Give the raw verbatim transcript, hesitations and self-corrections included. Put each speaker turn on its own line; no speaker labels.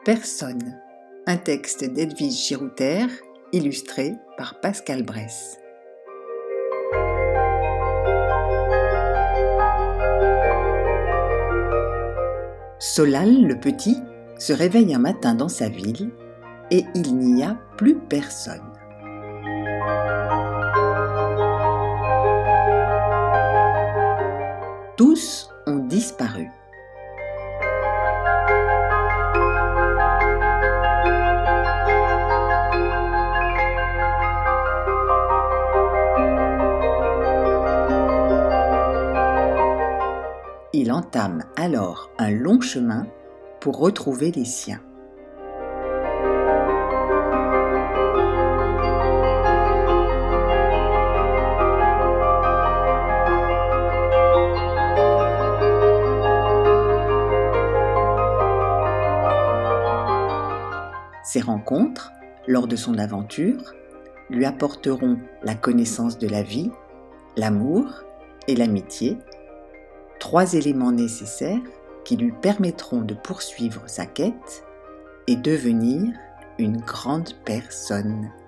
Personne, un texte d'Edwige Chirouter, illustré par Pascale Breysse. Solal-le-petit se réveille un matin dans sa ville et il n'y a plus personne. Tous ont disparu. Il entame alors un long chemin pour retrouver les siens. Ces rencontres, lors de son aventure, lui apporteront la connaissance de la vie, l'amour et l'amitié, trois éléments nécessaires qui lui permettront de poursuivre sa quête et devenir une grande personne.